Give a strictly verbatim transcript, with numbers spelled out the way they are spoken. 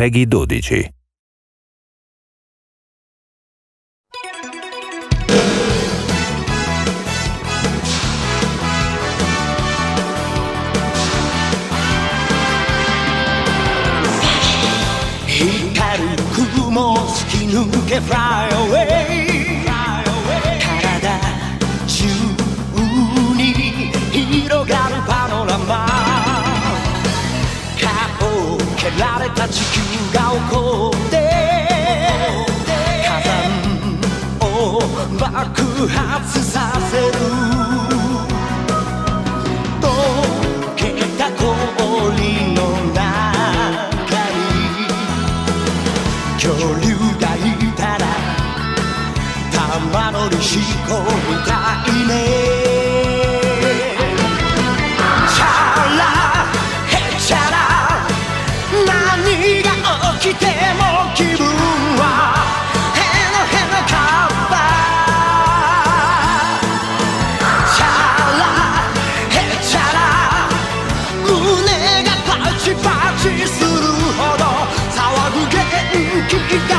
Peggy dodici. Hikaru kumo tsuki nuke fly away 体中に広がるパノラマ顔を蹴られた地球が起こって火山を爆発させる溶けた氷の中恐竜がいたら玉乗りしこみたいねチャラヘチャラ何が起きても気分はヘノヘノカッパチャラヘチャラ胸がパチパチするほど騒ぐ元気が